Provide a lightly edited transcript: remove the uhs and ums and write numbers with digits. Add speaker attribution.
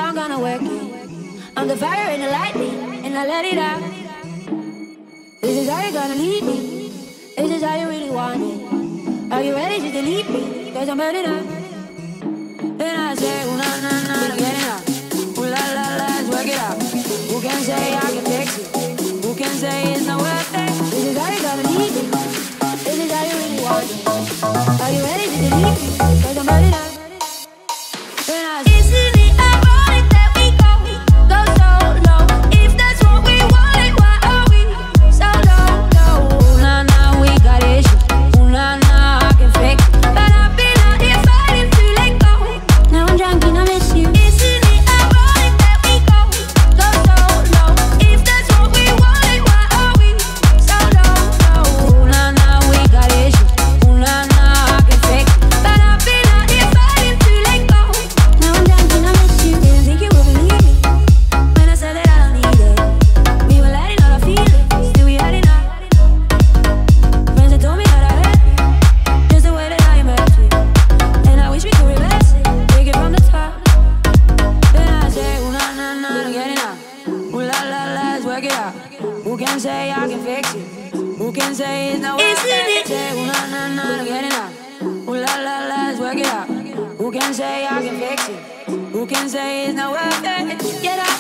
Speaker 1: I'm gonna work it. I'm the fire and the lightning, and I let it out. This is how you're gonna lead me. This is how you really want it. Are you ready to delete me? Cause I'm burning up. And I say, ooh, nah, nah, nah, get it out. Ooh, la, la, let's work it out. Who can say I can fix it? Who can say it's not worth it? This is how you're gonna lead me. This is how you really want it. Are you ready to delete me? Cause I'm burning up. And I say, isn't it ironic that we go so low? If that's what we wanted, why are we so low? Ooh, nah, nah, we got issues. Ooh, nah, nah, I can fix it. But I've been out here fighting to let go. Now I'm drunk and I miss you. Isn't it ironic that we go so low? If that's what we wanted, why are we so low? Ooh, nah, nah, we got issues. Ooh, nah, nah, I can fix it. But I've been out here fighting to let go. Now I'm drunk and I miss you. Didn't think you would believe me when I said that I don't need it. We were letting all our feelings, still we had enough. Friends that told me that I hurt you, just the way that I am hurt you. And I wish we could reverse it, take it from the top. Then I say, ooh, nah, nah, nah, don't get it now. Ooh, la, la, let's work it out. Who can say I can fix it? Who can say it's not worth it? Say, ooh, nah, nah, nah, don't get it now. Ooh, la, la, let's work it out. Who can say I can fix it? Who can say it's not worth it? Get out.